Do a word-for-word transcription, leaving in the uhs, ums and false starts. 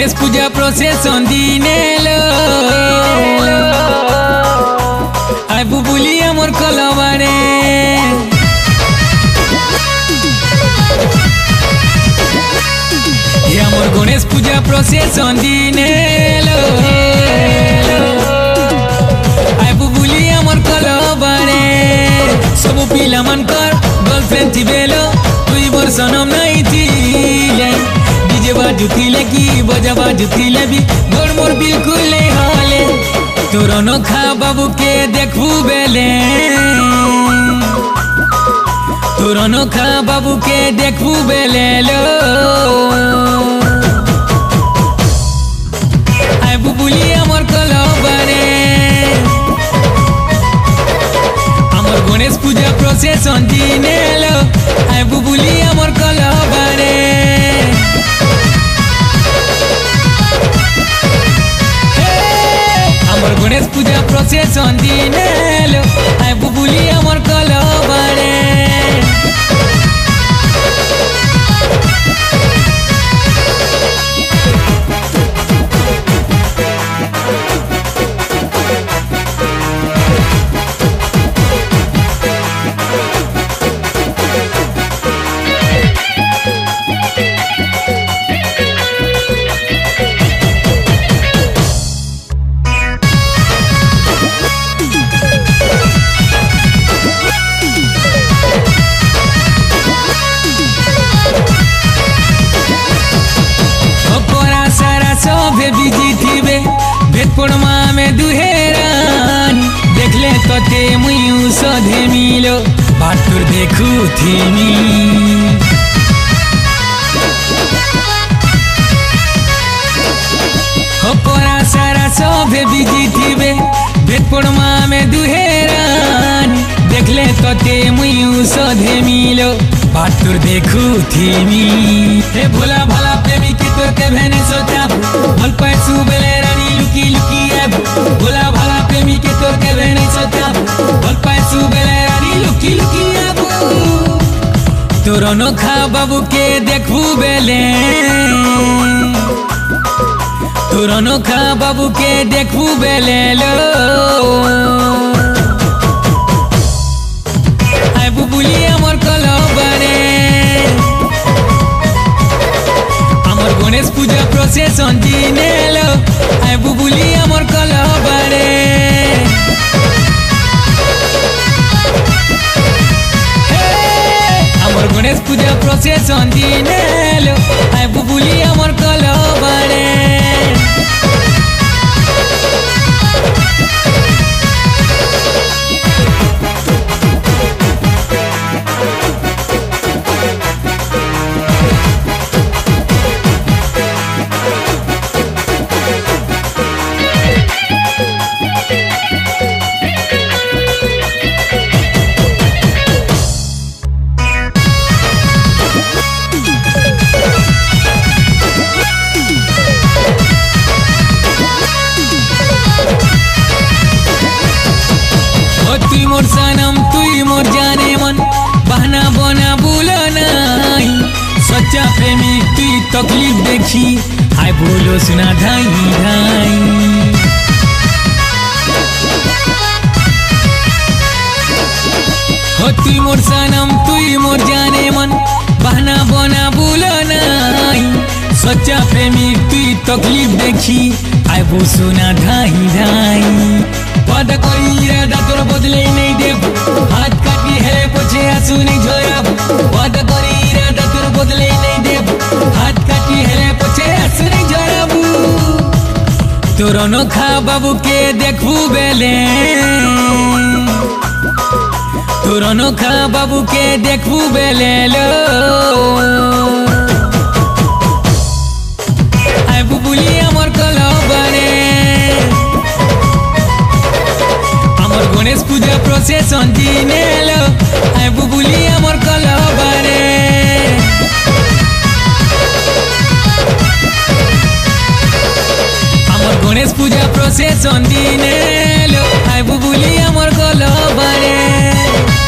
गणेश पूजा प्रोसेसन दिने लो आय बुबुली आमर कलबारे आमर गणेश पूजा प्रोसेसन दिने लो आय बुबुली आमर कलबारे सब पिला मानकर गर्लफ्रेंड थिबेलो दुई वर्ष नम नहीं थिले डीजे बाजुथिले कि बजा बाजुथिले भी गोड़ मोर बिल्कुल नहीं हाले तोर अनोखा बाबू के देखबू बेले तोर अनोखा बाबू के देखबू बेले लो आय बुबुली आमर कलबारे आमर गणेश पूजा प्रोसेसन दिने लो आय बुबुली आमर कलबारे आमर गणेश पूजा प्रोसेसन दिने लो आय बुबुली आमर कलबारे भेटपड़मा में दुहेरानी देखले तते मुयू सधे मिलो बाटुर देखू थिमी होपरा सारा सभे बिजी थिबे भेटपड़मा में दुहेरानी देखले तते मुयू सधे मिलो बाटुर देखू थिमी हे भोला भला प्रेमी की तोर के भेने सोचा भल पैसू बेले रानी लुकी लुकी है भोला भला प्रेमी के तोर के भेने सोचा भल पैसू बेले रानी लुकी लुकी है तोर अनोखा बाबू के देखबू बेले तोर अनोखा बाबू के देखबू बेले लो आय बुबुली आमर कलबारे आमर गणेश पूजा प्रोसेसन दिने लो आय बुबुली आमर कलबारे आमर गणेश पूजा प्रोसेसन दिने लो आय बुबुली आमर कलबारे तुई मोर सनम तुई मोर जाने मन बहना बना बोलो नहीं सच्चा प्रेमी तुई तकलीफ देखी आय बोलो सुना धाई धाई हो तुई मोर सनम तुई मोर जाने मन बहना बना बोलो नहीं सच्चा प्रेमी तुई तकलीफ देखी आय बो सुना धाई धाई वादा कोई इरादा तोर बदले नहीं देव हाथ काटी है पछे आंसू नहीं झोराब वादा कोई इरादा तोर बदले नहीं देव हाथ काटी है पछे आंसू नहीं झोराब तोर अनोखा बाबू के देखबू बेले तोर अनोखा बाबू के देखबू बेले लो आय बुबुली आमर कलबारे गणेश पूजा प्रोसेसन दिने लो आय बुबुली आमर कलबारे आमर गणेश पूजा प्रोसेसन दिने लो आय बुबुली आमर कलबारे।